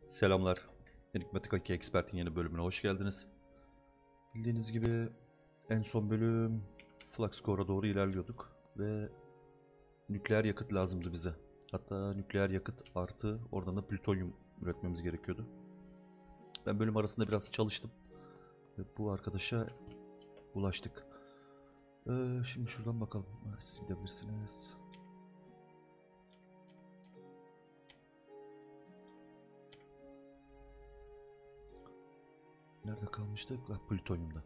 Selamlar. Enigmatika 2 Expert'in yeni bölümüne hoş geldiniz. Bildiğiniz gibi en son bölüm Flux Core'a doğru ilerliyorduk ve nükleer yakıt lazımdı bize. Hatta nükleer yakıt artı oradan da plütonyum üretmemiz gerekiyordu. Ben bölüm arasında biraz çalıştım ve bu arkadaşa ulaştık. Şimdi şuradan bakalım. Siz gidebilirsiniz. Nerede kalmıştık? Plütonyumda.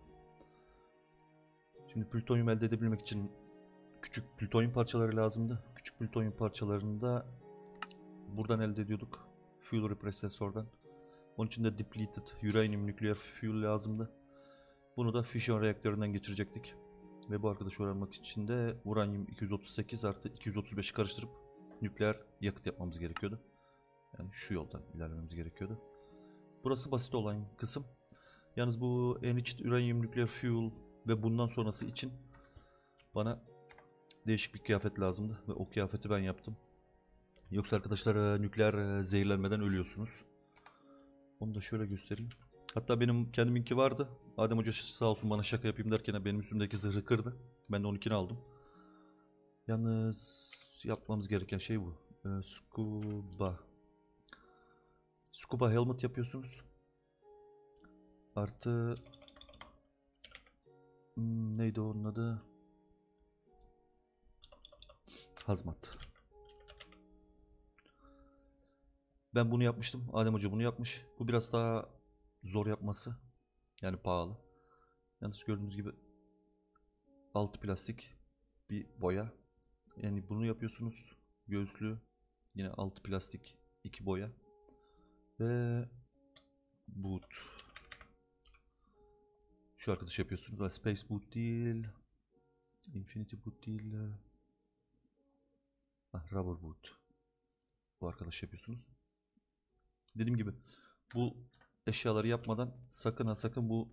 Şimdi plütonyum elde edebilmek için küçük plütonyum parçaları lazımdı. Küçük plütonyum parçalarını da buradan elde ediyorduk. Fuel reprocessor'dan. Onun için de depleted uranium nuclear fuel lazımdı. Bunu da fission reaktöründen geçirecektik. Ve bu arkadaşı öğrenmek için de uranyum 238 artı 235'i karıştırıp nükleer yakıt yapmamız gerekiyordu. Yani şu yoldan ilerlememiz gerekiyordu. Burası basit olan kısım. Yalnız bu enriched uranium nuclear fuel ve bundan sonrası için bana değişik bir kıyafet lazımdı ve o kıyafeti ben yaptım. Yoksa arkadaşlar nükleer zehirlenmeden ölüyorsunuz. Onu da şöyle göstereyim. Hatta benim kendiminki vardı. Adem Hoca sağ olsun bana şaka yapayım derken benim üstümdeki zırhı kırdı. Ben de onunkini aldım. Yalnız yapmamız gereken şey bu. Scuba helmet yapıyorsunuz. Artı neydi onun adı? Hazmat. Ben bunu yapmıştım. Adem Hoca bunu yapmış. Bu biraz daha zor yapması. Yani pahalı. Yalnız gördüğünüz gibi altı plastik bir boya. Yani bunu yapıyorsunuz. Göğüslü. Yine altı plastik iki boya. Ve boot. Şu arkadaş yapıyorsunuz. Space boot değil. Infinity boot değil. Rubber boot. Bu arkadaş yapıyorsunuz. Dediğim gibi bu eşyaları yapmadan sakın ha sakın bu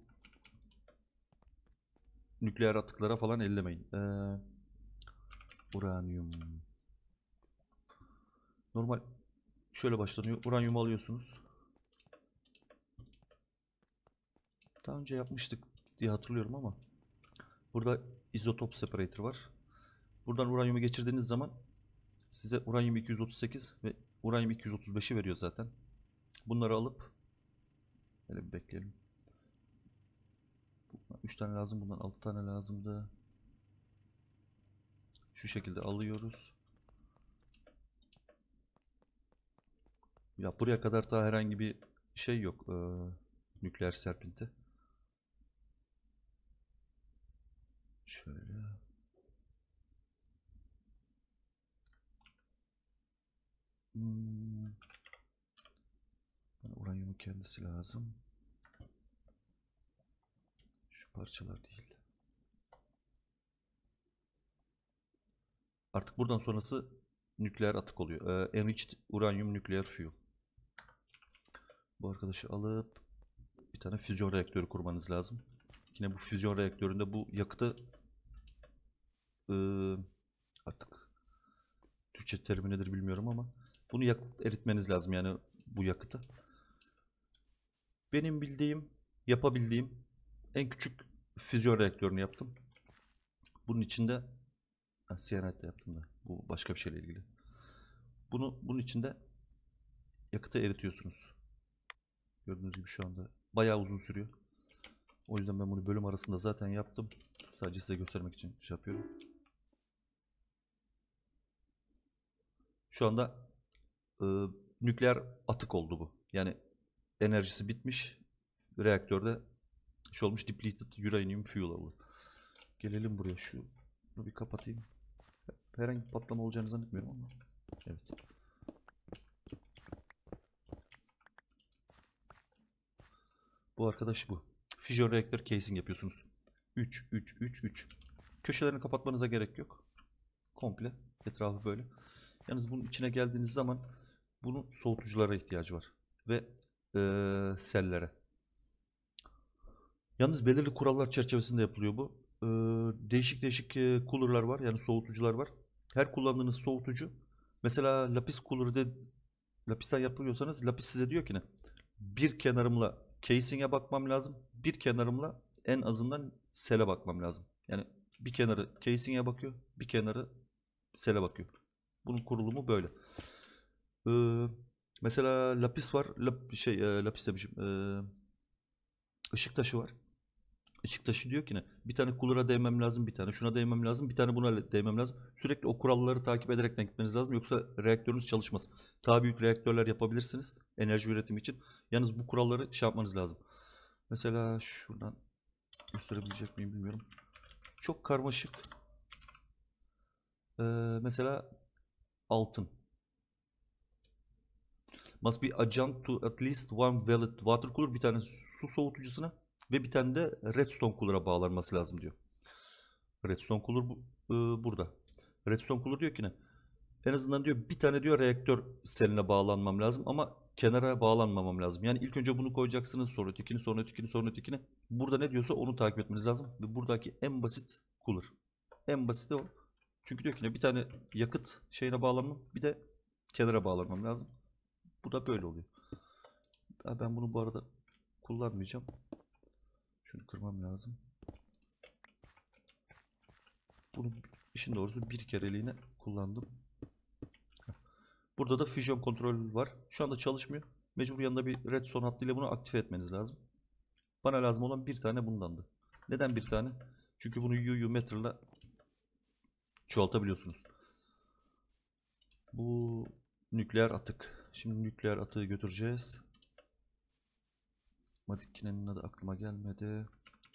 nükleer atıklara falan ellemeyin. Uranyum. Normal şöyle başlanıyor. Uranyum alıyorsunuz. Daha önce yapmıştık diye hatırlıyorum ama burada izotop separator var. Buradan uranyumu geçirdiğiniz zaman size uranyum 238 ve uranyum 235'i veriyor zaten. Bunları alıp böyle bir bekleyelim. 3 tane lazım. Bundan 6 tane lazımdı. Şu şekilde alıyoruz. Ya buraya kadar daha herhangi bir şey yok. Nükleer serpinti. Şöyle. Bana uranyumun kendisi lazım. Şu parçalar değil. Artık buradan sonrası nükleer atık oluyor. Enriched uranyum nuclear fuel. Bu arkadaşı alıp bir tane füzyon reaktörü kurmanız lazım. Yine bu füzyon reaktöründe bu yakıtı artık Türkçe terimi nedir bilmiyorum ama bunu eritmeniz lazım yani bu yakıtı. Benim bildiğim, yapabildiğim en küçük füzyon reaktörünü yaptım. Bunun içinde cyanide yaptım da bu başka bir şeyle ilgili. Bunun içinde yakıtı eritiyorsunuz. Gördüğünüz gibi şu anda bayağı uzun sürüyor. O yüzden ben bunu bölüm arasında zaten yaptım. Sadece size göstermek için şey yapıyorum. Şu anda nükleer atık oldu bu. Yani enerjisi bitmiş. Reaktörde şey olmuş, depleted uranium fuel oldu. Gelelim buraya, şunu bir kapatayım. Herhangi bir patlama olacağını zannetmiyorum ama. Evet. Bu arkadaş bu. Fission reaktör casing yapıyorsunuz. 3 3 3 3. Köşelerini kapatmanıza gerek yok. Komple etrafı böyle. Yalnız bunun içine geldiğiniz zaman bunun soğutuculara ihtiyacı var ve sellere. Yalnız belirli kurallar çerçevesinde yapılıyor bu. Değişik değişik cooler'lar var, yani soğutucular var. Her kullandığınız soğutucu, mesela lapis cooler lapisten yapıyorsanız lapis size diyor ki ne? Bir kenarımla casing'e bakmam lazım. Bir kenarımla en azından sel'e bakmam lazım. Yani bir kenarı casing'e bakıyor, bir kenarı sel'e bakıyor. Bunun kurulumu böyle. Mesela lapis var. Lapis demişim. Işık taşı var. Işık taşı diyor ki ne? Bir tane cooler'a değmem lazım, bir tane şuna değmem lazım, bir tane buna değmem lazım. Sürekli o kuralları takip ederek gitmeniz lazım. Yoksa reaktörünüz çalışmaz. Daha büyük reaktörler yapabilirsiniz enerji üretimi için. Yalnız bu kuralları şey yapmanız lazım. Mesela şuradan gösterebilecek miyim bilmiyorum. Çok karmaşık. Mesela altın. Must be adjunct to at least one valid water cooler. Bir tane su soğutucusuna ve bir tane de redstone cooler'a bağlanması lazım diyor. Redstone cooler burada. Redstone cooler diyor ki ne? En azından diyor bir tane diyor reaktör seline bağlanmam lazım ama kenara bağlanmamam lazım. Yani ilk önce bunu koyacaksınız, sonra ötekini, sonra ötekini, sonra ötekini. Burada ne diyorsa onu takip etmeniz lazım. Ve buradaki en basit cooler. En basiti o. Çünkü diyor ki ne? Bir tane yakıt şeyine bağlanmam, bir de kenara bağlanmam lazım. Bu da böyle oluyor. Ben bunu bu arada kullanmayacağım. Şunu kırmam lazım. Bunu işin doğrusu bir kereliğine kullandım. Burada da füzyon kontrol var. Şu anda çalışmıyor. Mecbur yanında bir redstone hattıyla bunu aktive etmeniz lazım. Bana lazım olan bir tane bundandı. Neden bir tane? Çünkü bunu UU metre'la çoğaltabiliyorsunuz. Bu nükleer atık. Şimdi nükleer atığı götüreceğiz. Makinenin adı aklıma gelmedi.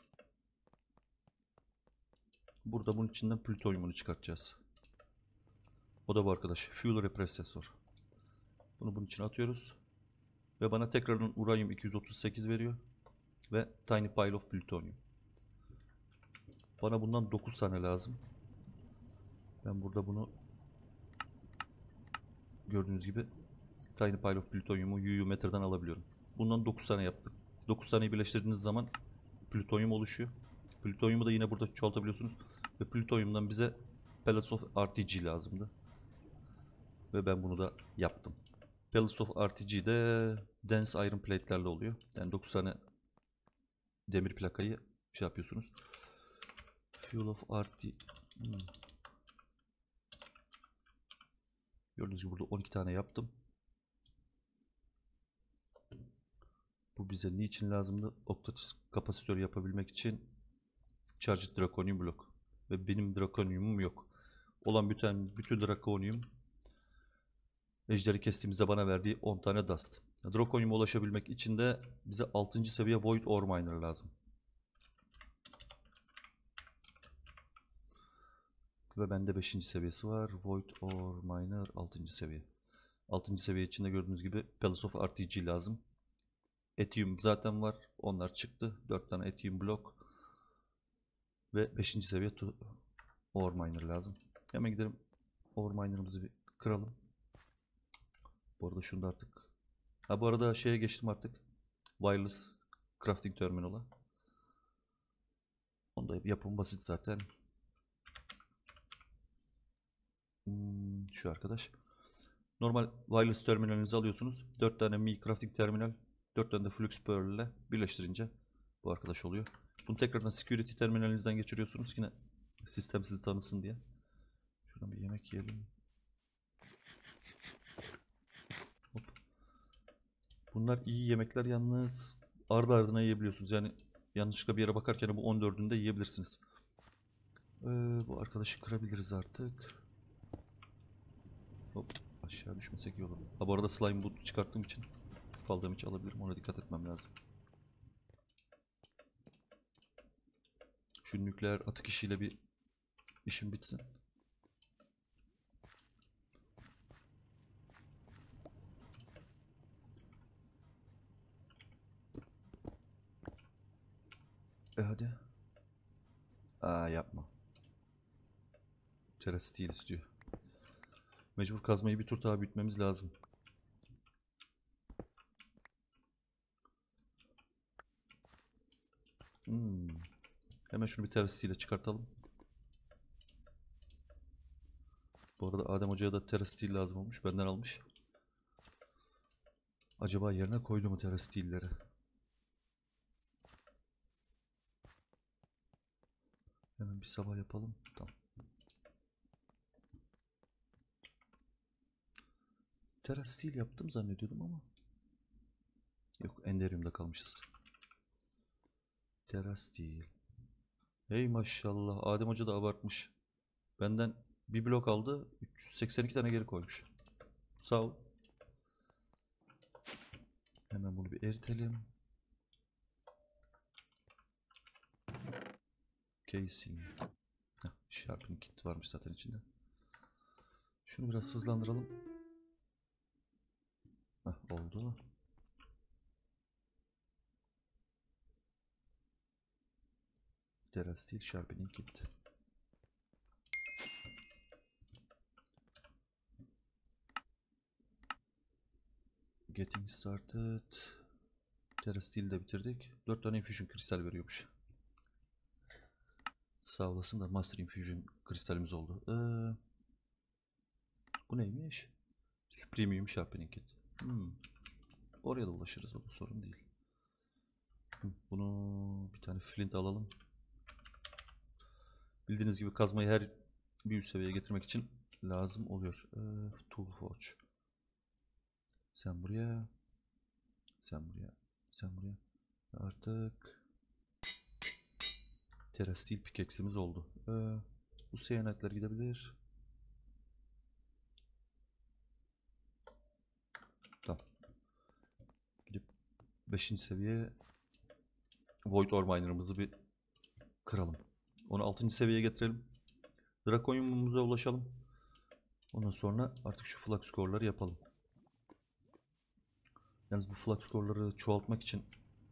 Burada bunun içinden plütonyumunu çıkartacağız. O da bu arkadaş. Fuel repressor. Bunu bunun içine atıyoruz. Ve bana tekrardan uranyum 238 veriyor. Ve tiny pile of plütonyum. Bana bundan 9 tane lazım. Ben burada bunu gördüğünüz gibi tiny pile of plütonyumu UU metreden alabiliyorum. Bundan 9 tane yaptık. 9 taneyi birleştirdiğiniz zaman plütonyum oluşuyor. Plütonyumu da yine burada çoğaltabiliyorsunuz. Ve plütonyumdan bize pellets of RTG lazımdı. Ve ben bunu da yaptım. Pellets of RTG de dense iron plate'lerle oluyor. Yani 9 tane demir plakayı şey yapıyorsunuz. Fuel of RT. Gördüğünüz gibi burada 12 tane yaptım. Bu bize niçin lazımdı? Octatus kapasitör yapabilmek için Charged Draconium blok. Ve benim Draconium'um yok. Olan bütün Draconium ejderi kestiğimizde bana verdiği 10 tane dust. Draconium'a ulaşabilmek için de bize 6. seviye Void Ore Miner lazım. Ve bende 5. seviyesi var. Void Ore Miner 6. seviye. 6. seviye içinde gördüğünüz gibi Pellets of RTG lazım. Ethium zaten var. Onlar çıktı. 4 tane Ethium blok. Ve 5. seviye Ore Miner lazım. Hemen gidelim. Ore Miner'ımızı bir kıralım. Bu arada şunu da artık. Bu arada şeye geçtim artık. Wireless Crafting Terminal'a. Onda yapım basit zaten. Şu arkadaş. Normal wireless terminalinizi alıyorsunuz. 4 tane Mi Crafting terminal, 4 tane de Flux Pearl ile birleştirince bu arkadaş oluyor. Bunu tekrardan security terminalinizden geçiriyorsunuz. Yine sistem sizi tanısın diye. Şuradan bir yemek yiyelim. Hop. Bunlar iyi yemekler yalnız. Ardı ardına yiyebiliyorsunuz. Yani yanlışlıkla bir yere bakarken bu 14'ünde yiyebilirsiniz. Bu arkadaşı kırabiliriz artık. Hop. Aşağı düşmesek iyi olur. Bu arada slime boot çıkarttığım için fall damage alabilirim. Ona dikkat etmem lazım. Şu nükleer atık işiyle bir işim bitsin. Hadi. Yapma. Terra Steel istiyor. Mecbur kazmayı bir tur daha büyütmemiz lazım. Hemen şunu bir Terra Steel ile çıkartalım. Bu arada Adem Hoca'ya da Terra Steel lazım olmuş. Benden almış. Acaba yerine koydu mu terastillere? Hemen bir sabah yapalım. Tamam. Terastil yaptım zannediyordum ama. Yok, Enderium'da kalmışız. Terastil. Hey maşallah. Adem Hoca da abartmış. Benden bir blok aldı. 382 tane geri koymuş. Sağ ol. Hemen bunu bir eritelim. Casing. Sharpening kit varmış zaten içinde. Şunu biraz hızlandıralım. Oldu. Terastil Sharpening kit. Getting started. Terastil'i de bitirdik. 4 tane infusion kristal veriyormuş. Sağ olasın da Master Infusion kristalimiz oldu. Bu neymiş? Supremium Sharpening Kit. Oraya da ulaşırız, o da sorun değil. Bunu bir tane flint alalım. Bildiğiniz gibi kazmayı her bir üst seviyeye getirmek için lazım oluyor. Tool Forge. Sen buraya. Sen buraya. Sen buraya. Artık Terastil pickaxe'imiz oldu. Bu seyanetler gidebilir. Tamam. Gidip 5. seviye Void Ore Miner'ımızı bir kıralım. Onu 6. seviyeye getirelim. Drakonyumumuza ulaşalım. Ondan sonra artık şu flux core'ları yapalım. Yalnız bu flux core'ları çoğaltmak için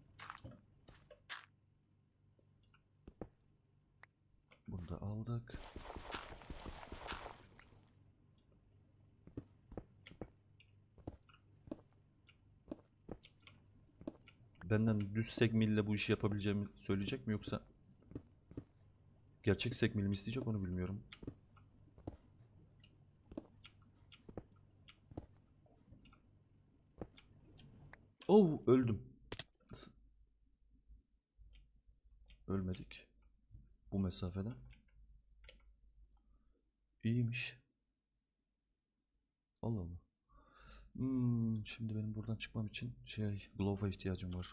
bunu da aldık. Benden düz segmill ile bu işi yapabileceğimi söyleyecek mi, yoksa gerçek segmill mi isteyecek, onu bilmiyorum. Oh, öldüm. Ölmedik. Bu mesafeden. İyiymiş. Allah Allah. Şimdi benim buradan çıkmam için glow'a ihtiyacım var.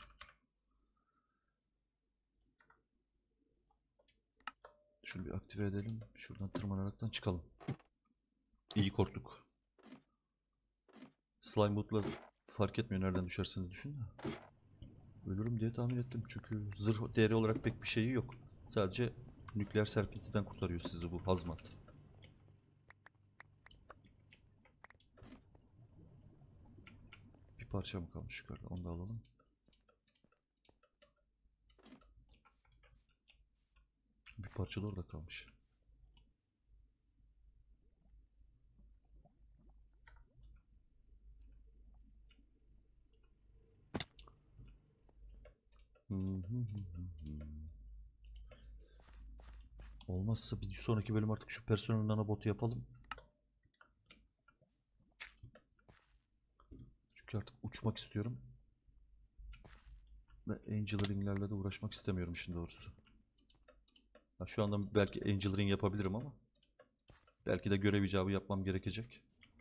Şunu bir aktive edelim. Şuradan tırmanaraktan çıkalım. İyi korktuk. Slime boot'la fark etmiyor nereden düşerseniz düşün de. Ölürüm diye tahmin ettim çünkü zırh değeri olarak pek bir şeyi yok. Sadece nükleer serpintiden kurtarıyor sizi bu hazmat. Bir parça mı kalmış yukarıda? Onu da alalım. Bir parça da orada kalmış. Olmazsa bir sonraki bölüm artık şu personel nanobotu yapalım. Çünkü artık uçmak istiyorum. Ve Angel Ring'lerle de uğraşmak istemiyorum işin doğrusu. Şu anda belki Angel Ring yapabilirim ama belki de görev icabı yapmam gerekecek.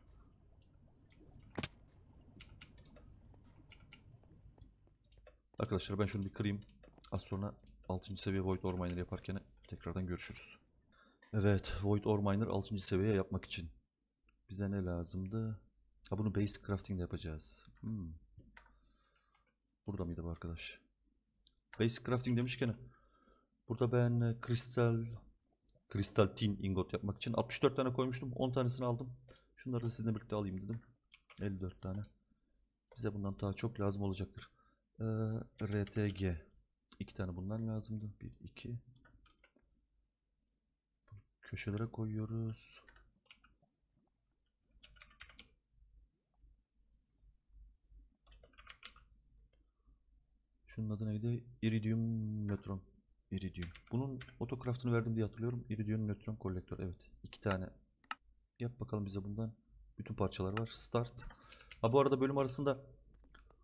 Arkadaşlar ben şunu bir kırayım. Az sonra 6. seviye Void Ore Miner yaparken tekrardan görüşürüz. Evet, Void Ore Miner 6. seviye yapmak için bize ne lazımdı? Bunu Basic Crafting yapacağız. Burada mıydı bu arkadaş? Basic Crafting demişken burada ben kristal tin ingot yapmak için 64 tane koymuştum. 10 tanesini aldım. Şunları da sizinle birlikte alayım dedim. 54 tane. Bize bundan daha çok lazım olacaktır. RTG. 2 tane bundan lazımdı. 1, 2. Köşelere koyuyoruz. Şunun adı neydi? Iridium nötron. Iridium. Bunun otocraft'ını verdim diye hatırlıyorum. Iridium nötron kolektör. Evet. 2 tane. Yap bakalım bize bundan. Bütün parçalar var. Start. Bu arada bölüm arasında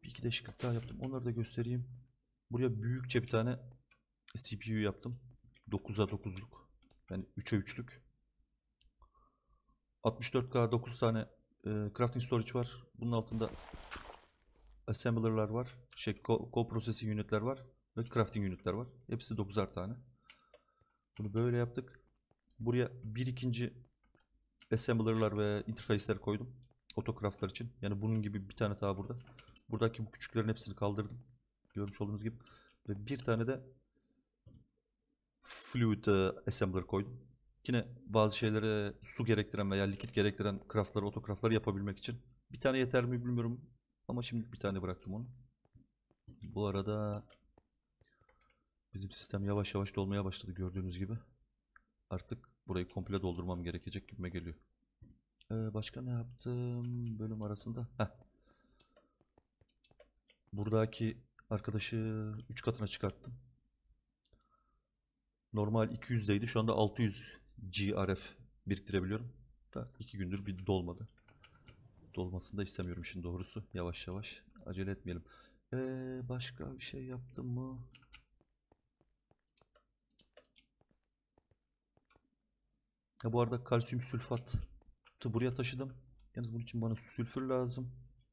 Bir iki değişiklik daha yaptım. Onları da göstereyim. Buraya büyükçe bir tane CPU yaptım. 9'a 9'luk. Yani 3'e 3'lük. 64K 9 tane crafting storage var. Bunun altında assembler'lar var. Co-processing unit'ler var. Ve crafting unit'ler var. Hepsi 9'ar tane. Bunu böyle yaptık. Buraya bir ikinci assembler'lar ve interface'ler koydum. Autocraft'lar için. Yani bunun gibi bir tane daha burada. Buradaki bu küçüklerin hepsini kaldırdım. Görmüş olduğunuz gibi. Ve bir tane de fluid assembler koydum. Yine bazı şeylere su gerektiren veya likit gerektiren craftları, autocraftları yapabilmek için. Bir tane yeter mi bilmiyorum. Ama şimdi bir tane bıraktım onu. Bu arada bizim sistem yavaş yavaş dolmaya başladı gördüğünüz gibi. Artık burayı komple doldurmam gerekecek gibime geliyor. Başka ne yaptım bölüm arasında? Buradaki arkadaşı 3 katına çıkarttım. Normal 200'deydi. Şu anda 600 GRF biriktirebiliyorum. Da 2 gündür bir dolmadı. Dolmasını da istemiyorum şimdi doğrusu. Yavaş yavaş. Acele etmeyelim. Başka bir şey yaptım mı? Bu arada kalsiyum sülfatı buraya taşıdım. Yalnız bunun için bana sülfür lazım.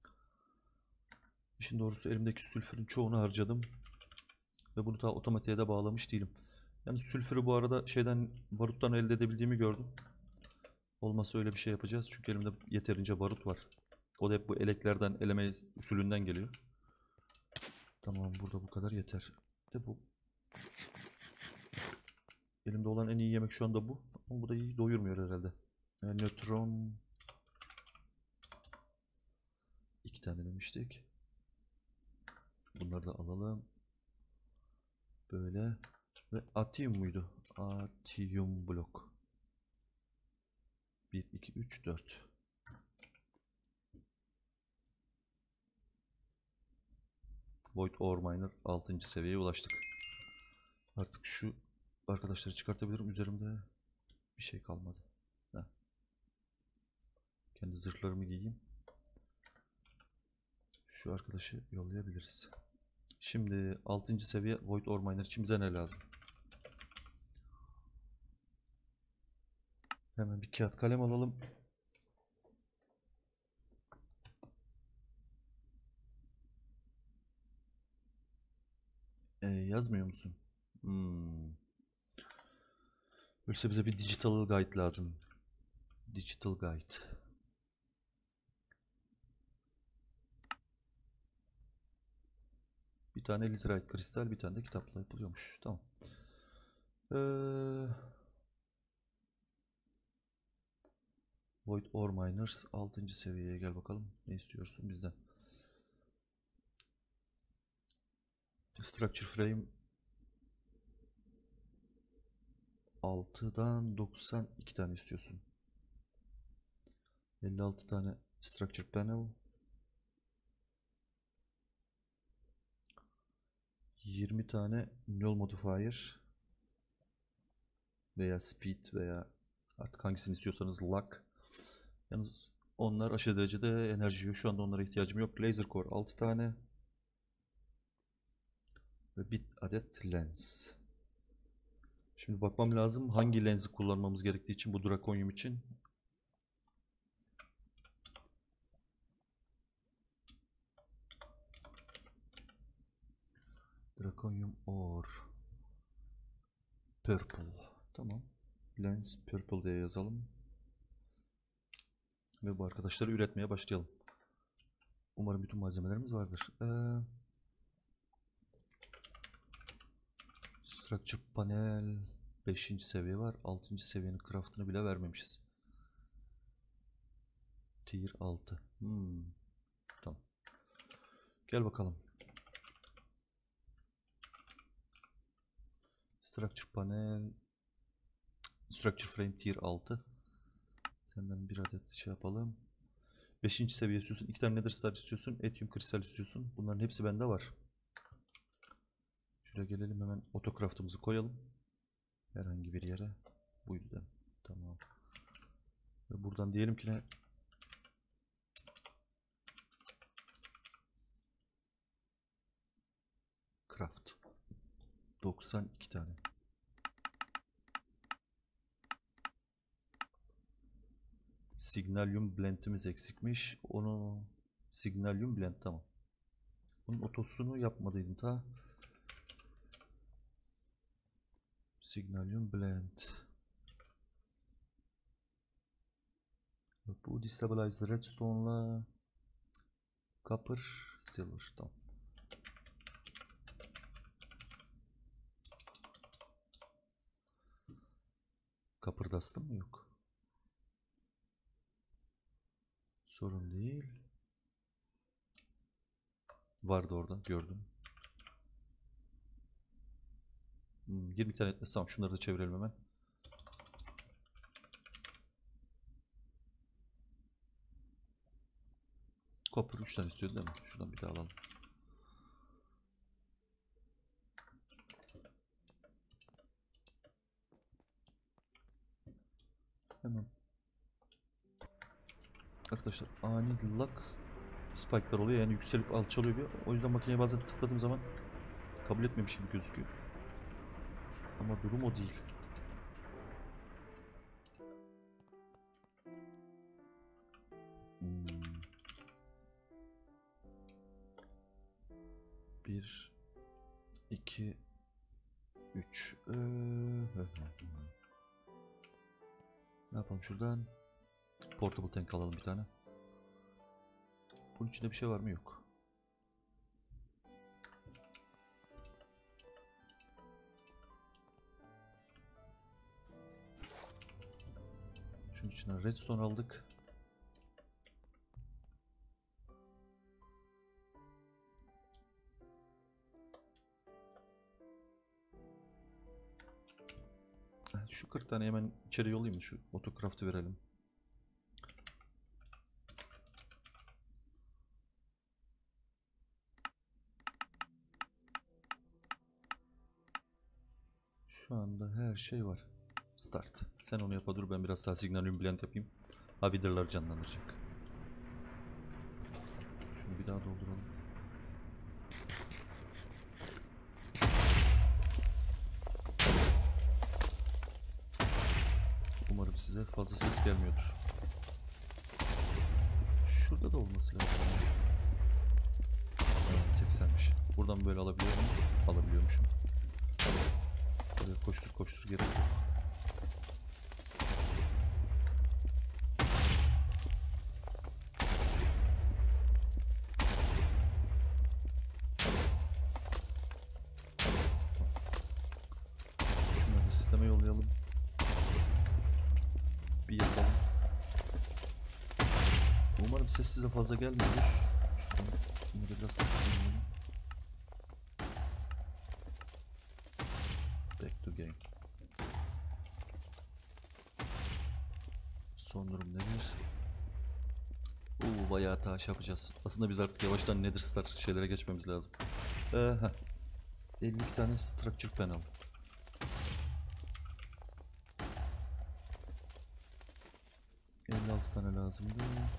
İşin doğrusu elimdeki sülfürün çoğunu harcadım. Ve bunu daha otomatiğe de bağlamış değilim. Yani sülfürü bu arada baruttan elde edebildiğimi gördüm. Olmazsa öyle bir şey yapacağız. Çünkü elimde yeterince barut var. O da hep bu eleklerden, eleme usulünden geliyor. Tamam, burada bu kadar yeter. De bu. Elimde olan en iyi yemek şu anda bu. Ama bu da iyi doyurmuyor herhalde. Nötron. 2 tane demiştik. Bunları da alalım. Böyle. Ve Atium muydu? Atium blok. 1, 2, 3, 4. Void Ore Miner 6. seviyeye ulaştık. Artık şu arkadaşları çıkartabilirim. Üzerimde bir şey kalmadı. Heh. Kendi zırhlarımı giyeyim. Şu arkadaşı yollayabiliriz. Şimdi 6. seviye Void Ore Miner için bize ne lazım? Hemen bir kağıt kalem alalım. Yazmıyor musun? Öyleyse bize bir digital guide lazım. Digital guide. Bir tane literite kristal, bir tane de kitapla yapılıyormuş. Tamam. Void Ore Miners 6. seviyeye gel bakalım. Ne istiyorsun bizden? Structure Frame 6'dan 92 tane istiyorsun. 56 tane Structure Panel. 20 tane Null Modifier. Veya Speed veya artık hangisini istiyorsanız Luck. Yalnız onlar aşırı derecede enerji yiyor. Şu anda onlara ihtiyacım yok. Laser Core 6 tane. Ve bir adet lens. Şimdi bakmam lazım hangi lensi kullanmamız gerektiği için bu Drakonium için. Drakonium Ore Purple. Tamam. Lens Purple diye yazalım. Ve bu arkadaşları üretmeye başlayalım. Umarım bütün malzemelerimiz vardır. Structure Panel 5. seviye var. 6. seviyenin craftını bile vermemişiz. Tier 6. Tamam. Gel bakalım. Structure Panel Structure Frame Tier 6. Senden bir adet şey yapalım. 5. seviye istiyorsun. 2 tane Nether Star istiyorsun. Etium kristal istiyorsun. Bunların hepsi bende var. Şuraya gelelim, hemen autocraft'ımızı koyalım. Herhangi bir yere. Bu yüzden. Tamam. Ve buradan diyelim ki ne? Craft. 92 tane. Signalium Blend'imiz eksikmiş. Onu Signalium Blend, tamam. Bunun otosunu yapmadıydım ta. Signalium Blend. Bu destabilized redstone'la copper, silver, tamam. Copper dust'ım mı yok? Sorun değil. Vardı orada, gördüm. 20 tane etmesi, tamam, şunları da çevirelim hemen. Copper 3 tane istiyordu değil mi? Şuradan bir daha alalım. Hemen. Arkadaşlar ani lag spike'lar oluyor, yani yükselip alçalıyor bir. O yüzden makineye bazen tıkladığım zaman kabul etmemiş gibi gözüküyor. Ama durum o değil. Bir, iki, üç. Ne yapalım şuradan? Portable tank alalım bir tane. Bunun içinde bir şey var mı? Yok. Şunun içine redstone aldık. Şu 40 tane hemen içeri yollayayım mı? Şu autocraft'ı verelim. Şu anda her şey var. Start. Sen onu yapa dur, ben biraz daha Signalium Blend yapayım. Ha, vidarları canlandıracak. Şunu bir daha dolduralım. Umarım size fazla ses gelmiyordur. Şurada da olması lazım. 80'miş. Buradan böyle alabiliyorum. Alabiliyormuşum. Böyle koştur koştur gerek yok. Şunları da sisteme yollayalım. Bir yapalım. Umarım ses size fazla gelmiyordur. Şuradan yine de biraz kısayım bunu. Back to game. Son durum nedir? Bayağı taş yapacağız. Aslında biz artık yavaştan Nether Star şeylere geçmemiz lazım. 52 tane structure panel. ...56 tane lazımdı.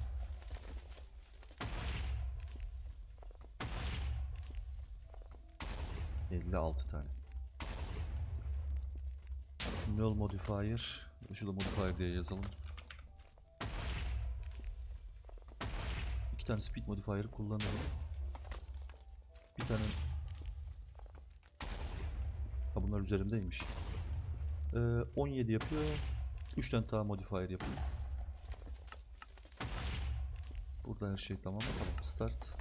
...56 tane. Null modifier. Şurada modifier diye yazalım. 2 tane speed modifier'ı kullanalım. Bir tane... Ha, bunlar üzerimdeymiş. 17 yapıyor. 3 tane daha modifier yapayım. Burada her şey tamam. Tamam. Start.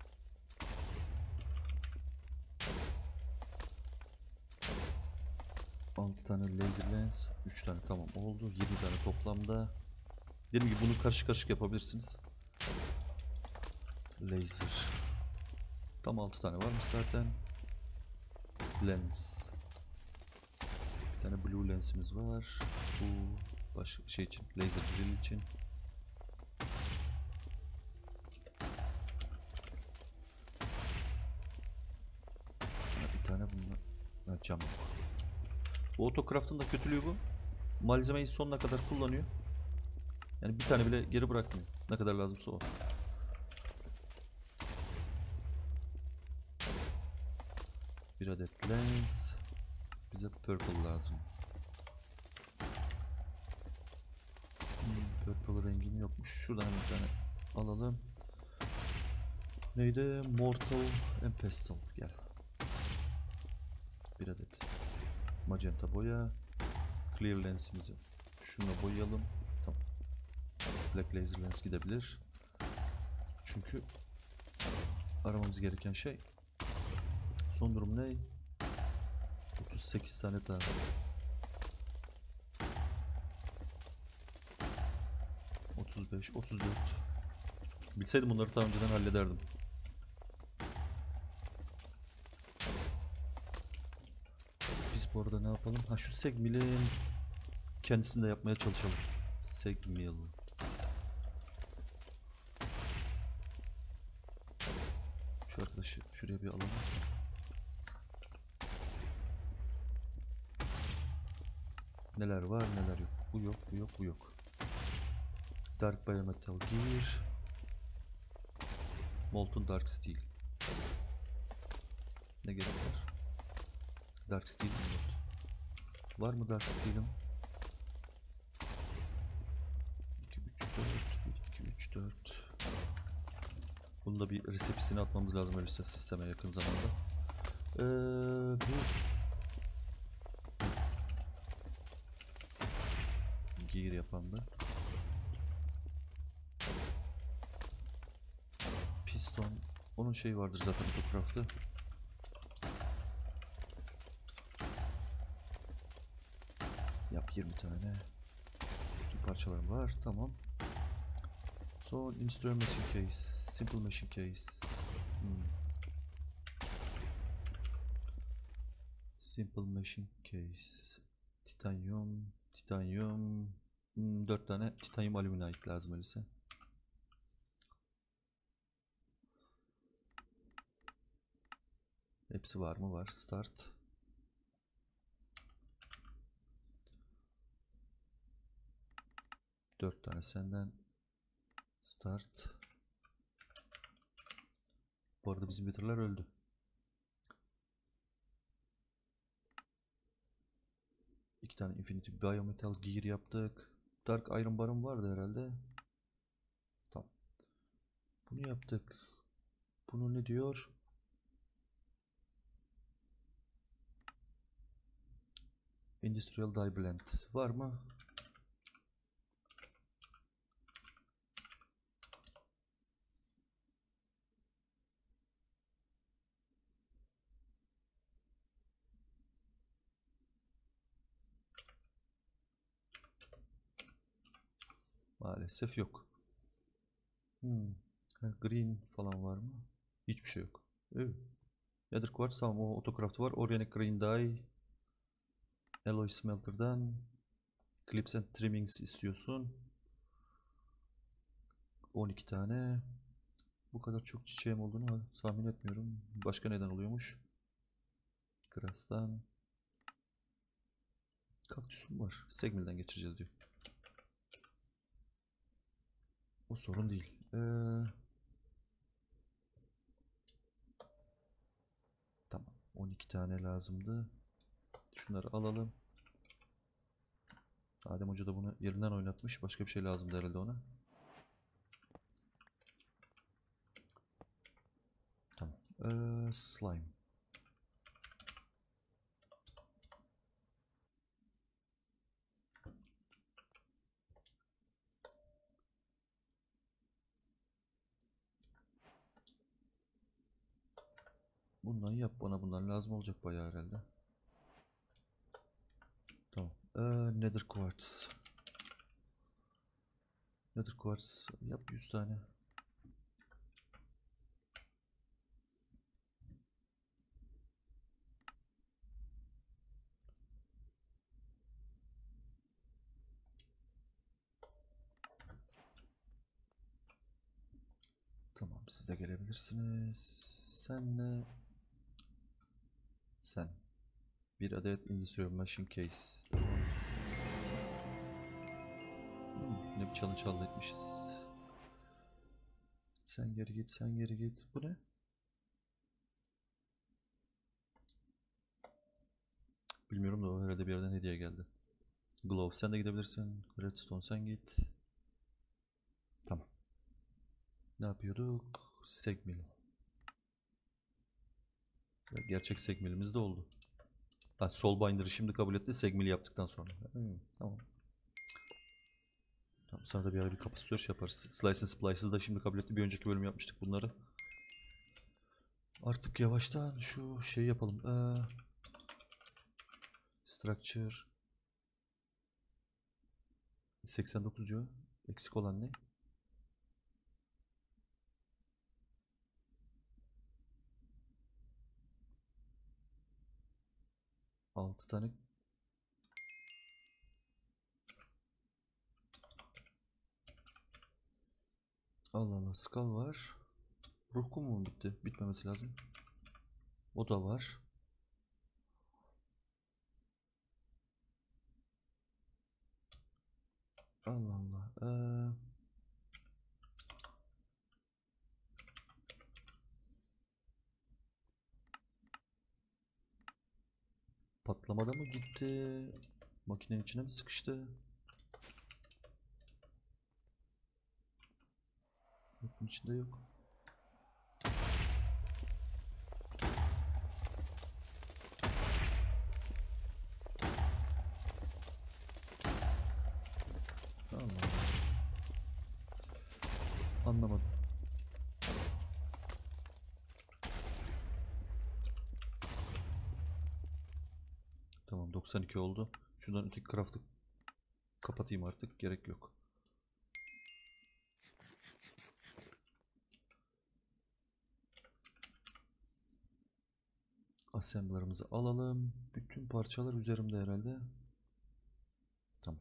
...6 tane laser lens, 3 tane tamam oldu. 20 tane toplamda. Dediğim gibi bunu karışık karışık yapabilirsiniz. Laser. Tam 6 tane varmış zaten. Lens. Bir tane blue lensimiz var. Bu başka şey için, laser drill için. Bir tane bunlar. Cam yok. Bu autocraft'ın da kötülüğü bu. Malzemeyi sonuna kadar kullanıyor. Yani bir tane bile geri bırakmıyor. Ne kadar lazımsa o. Bir adet lens. Bize purple lazım. Purple rengini yokmuş. Şuradan bir tane alalım. Neydi? Mortal and Pestle. Gel. Bir adet magenta boya. Clear lensimizi şununla boyayalım. Tamam. Black laser lens gidebilir. Çünkü aramamız gereken şey son durum ne? 38 tane daha. 35, 34. Bilseydim bunları daha önceden hallederdim. Biz bu arada ne yapalım? Ha, şu Segmill'in kendisini de yapmaya çalışalım. Segmill. Şu arkadaşı şuraya bir alalım. Neler var neler yok. Bu yok, bu yok, bu yok. Dark Biometal Gear. Molten Dark Steel. Ne gerek var? Dark Steel mi? Var mı Dark Steel'im? 2, 3, 4, 1, 2, 3, 4. Bunu da bir resepsini atmamız lazım öyleyse sisteme yakın zamanda. Bu gear yapan da. Piston. Onun şeyi vardır zaten Autocraft'ta. Yap 20 tane. Bütün parçalarım var. Tamam. Son instrument machine case. Simple machine case. Simple machine case. Titanyum. Titanyum. 4 tane titanyum aluminite lazım öyleyse. Hepsi var mı? Var. Start. Dört tane senden. Start. Bu arada bizim bitirler öldü. İki tane Infinity Biometal Gear yaptık. Dark Iron Bar'ım vardı herhalde. Tamam. Bunu yaptık. Bunu ne diyor? Industrial Dye Blend var mı? Maalesef yok. Green falan var mı? Hiçbir şey yok. Evet. Nether Quartz tamam, o Autocraft var. Organic Green Dye. Alloy Smelter'dan. Clips and Trimmings istiyorsun. 12 tane. Bu kadar çok çiçeğim olduğunu tahmin etmiyorum. Başka neden oluyormuş? Grass'tan. Kaktüsüm var. Segmil'den geçireceğiz diyor. O sorun değil. Tamam. 12 tane lazımdı. Şunları alalım. Adem Hoca da bunu yerinden oynatmış. Başka bir şey lazımdı herhalde ona. Tamam. Slime. Bundan yap bana. Bunlar lazım olacak bayağı herhalde. Tamam. Nether Quartz. Nether Quartz yap 100 tane. Tamam, size gelebilirsiniz. Senle sen. Bir adet Industrial Machine Case. Tamam. Ne bir challenge halletmişiz. Sen geri git, sen geri git. Bu ne? bilmiyorum da o herhalde bir yerden hediye geldi. Glove sen de gidebilirsin. Redstone sen git. Tamam. Ne yapıyorduk? Segmil. Gerçek segmilimiz de oldu. Ha, Soulbinder'ı şimdi kabul etti. Segmil yaptıktan sonra. Tamam. Tamam, sonra da bir ara bir kapasitör şey yaparız. Slice and Splice'ı da şimdi kabul etti. Bir önceki bölüm yapmıştık bunları. Artık yavaştan şu şeyi yapalım. Structure 89 diyor. Eksik olan ne? Altı tane. Allah Allah, Skull var. Ruh kumu mu bitti? Bitmemesi lazım. O da var. Allah Allah. Patlamada mı gitti? Makinenin içine mi sıkıştı? Yok, bunun içinde yok. Allah Allah. Anlamadım. Tamam, 92 oldu. Şuradan öteki craft'ı kapatayım artık. Gerek yok. Assembler'ımızı alalım. Bütün parçalar üzerimde herhalde. Tamam.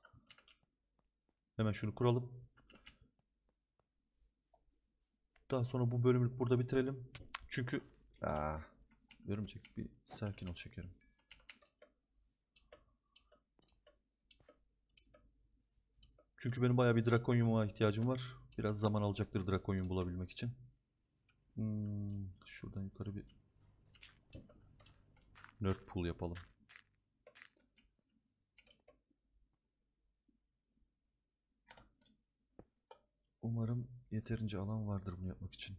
Hemen şunu kuralım. Daha sonra bu bölümü burada bitirelim. Çünkü örümcek, bir sakin ol şekerim. Çünkü benim bayağı bir drakonyuma ihtiyacım var. Biraz zaman alacaktır drakonyum bulabilmek için. Şuradan yukarı bir nerd pool yapalım. Umarım yeterince alan vardır bunu yapmak için.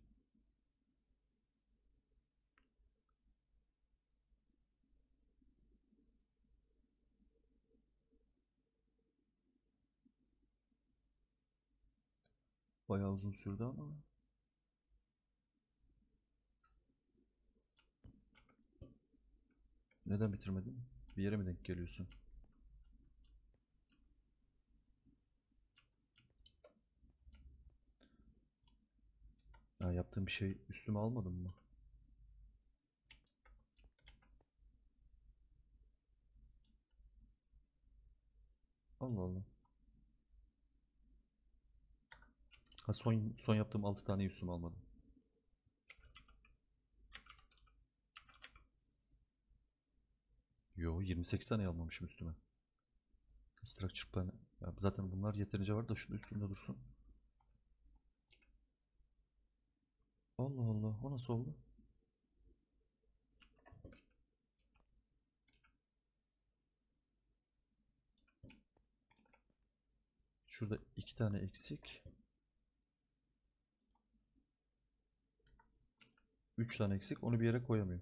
Bayağı uzun sürdü ama. Neden bitirmedin? Bir yere mi denk geliyorsun? Ya yaptığım bir şey üstüme almadım mı? Allah Allah. Ha, son yaptığım 6 tane üstüme almadım. Yo, 28 tane almamışım üstüme. Structure plan. Ya zaten bunlar yeterince var da şunu üstünde dursun. Allah Allah, o nasıl oldu? Şurada 2 tane eksik. 3 tane eksik. Onu bir yere koyamıyorum.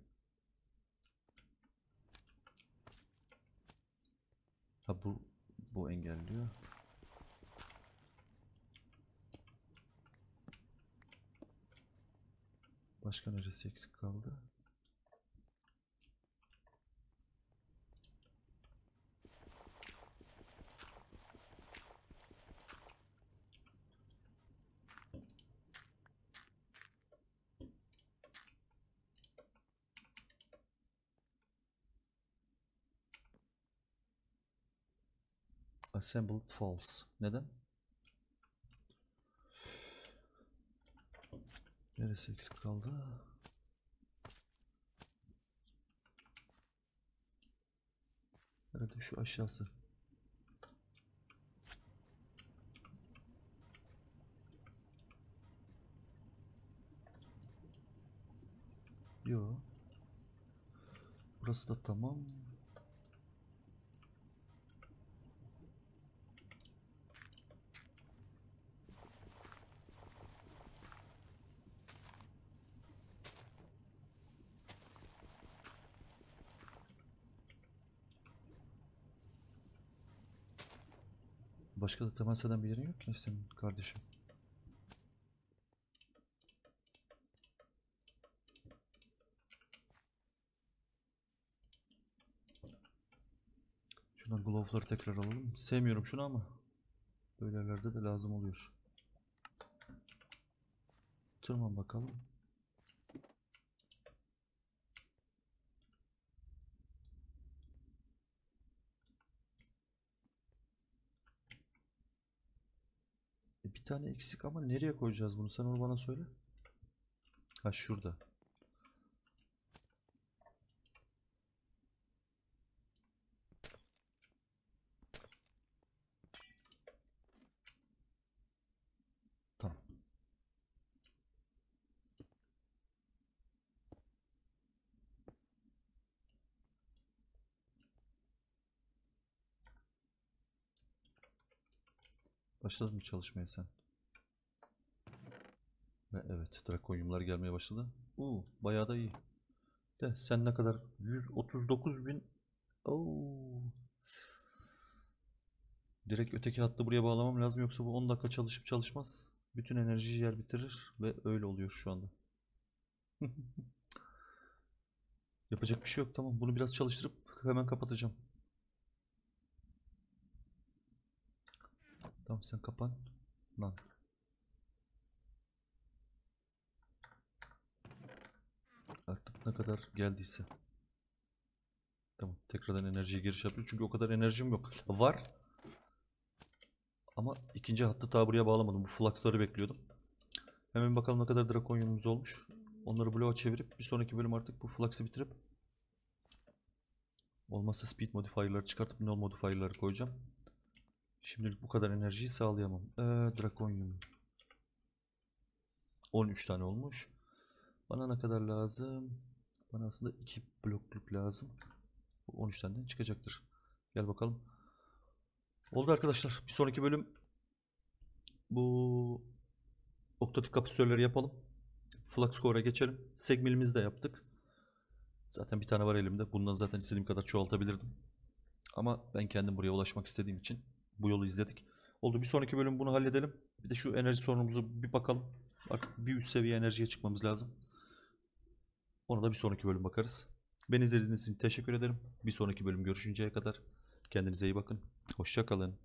Ha, bu engelliyor. Başka neresi eksik kaldı? Assembled false. Neden? Neresi eksik kaldı? Herhalde şu aşağısı. Yo. Burası da tamam. başka da temas eden bir yerin yok ki senin kardeşim. Şuradan glove'ları tekrar alalım. Sevmiyorum şunu ama böyle yerlerde de lazım oluyor. Tırman bakalım. Bir tane eksik ama nereye koyacağız bunu? Sen onu bana söyle. Ha, şurada. Tamam. Başladın mı çalışmaya sen? Ve evet, drakonyumlar gelmeye başladı. Bayağı da iyi. De sen ne kadar? 139.000. Oo. Direkt öteki hattı buraya bağlamam lazım, yoksa bu 10 dakika çalışıp çalışmaz bütün enerjiyi yer bitirir ve öyle oluyor şu anda. Yapacak bir şey yok, tamam. Bunu biraz çalıştırıp hemen kapatacağım. Tamam, sen kapan. Lan. Artık ne kadar geldiyse. Tamam, tekrardan enerjiyi geri şey yapıyor çünkü o kadar enerjim yok. Var. Ama ikinci hattı ta buraya bağlamadım. Bu flux'ları bekliyordum. Hemen bakalım ne kadar drakonyumumuz olmuş. Onları bloğa çevirip bir sonraki bölüm artık bu flux'ı bitirip olmazsa speed modifier'ları çıkartıp null modifier'ları koyacağım. Şimdilik bu kadar enerjiyi sağlayamam. Drakonyum 13 tane olmuş. Bana ne kadar lazım? Bana aslında 2 blokluk lazım. 13 tane çıkacaktır. Gel bakalım. Oldu arkadaşlar. Bir sonraki bölüm bu oktatik kapasitörleri yapalım. Flux core'a geçelim. Segmilimizi de yaptık. Zaten bir tane var elimde. Bundan zaten istediğim kadar çoğaltabilirdim. Ama ben kendim buraya ulaşmak istediğim için bu yolu izledik. Oldu, bir sonraki bölüm bunu halledelim. Bir de şu enerji sorunumuzu bir bakalım. Artık bir üst seviye enerjiye çıkmamız lazım. Ona da bir sonraki bölüm bakarız. Beni izlediğiniz için teşekkür ederim. Bir sonraki bölüm görüşünceye kadar kendinize iyi bakın. Hoşça kalın.